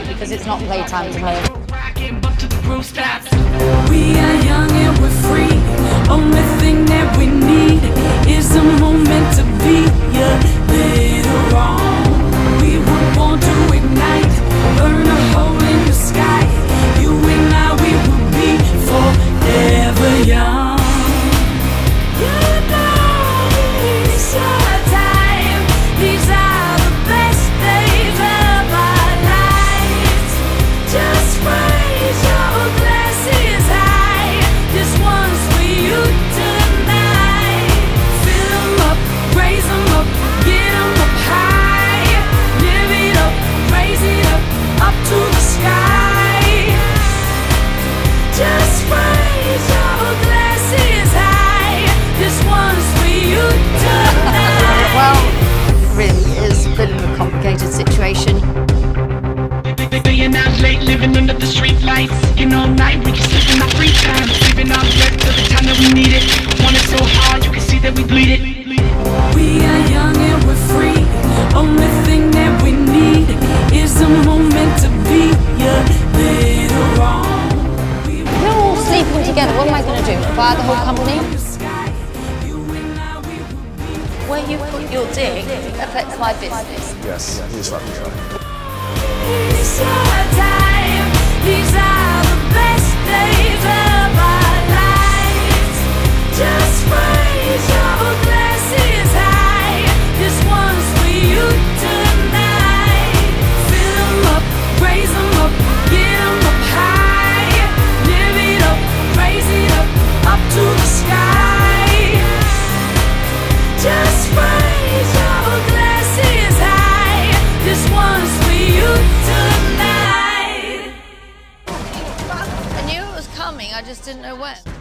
because it's not playtime to me. We are young and we're free. Only thing that we need is a moment to be later on. We were born to ignite, burn a hole in the sky. You and I, we will be forever young. You know it's our time. These are the best days of our lives. Just raise your glasses high. This one's for you tonight. Fill 'em up, raise 'em up, get 'em up high. Live it up, raise it up to the sky. Just raise your glasses high. This one's for you tonight. Well, it really is a bit of a complicated situation. Staying out late, living under the street lights. Working all night, we can sleep in our free time. Saving our breath till the time that we need it. Want it so hard, you can see that we bleed it. We are young and we're free. Only thing that we need is a moment to be later on. We're all sleeping together. What am I going to do? Fire the whole company? Where you put your dick affects my business. Yes, he's right. It's our time. These are the best days of our lives. Just raise your glasses high. This one's for you tonight. Fill 'em up, raise 'em up, get 'em up high. Live it up, raise it up to the sky. Just raise your glasses high. This one's for you tonight. I knew it was coming, I just didn't know when.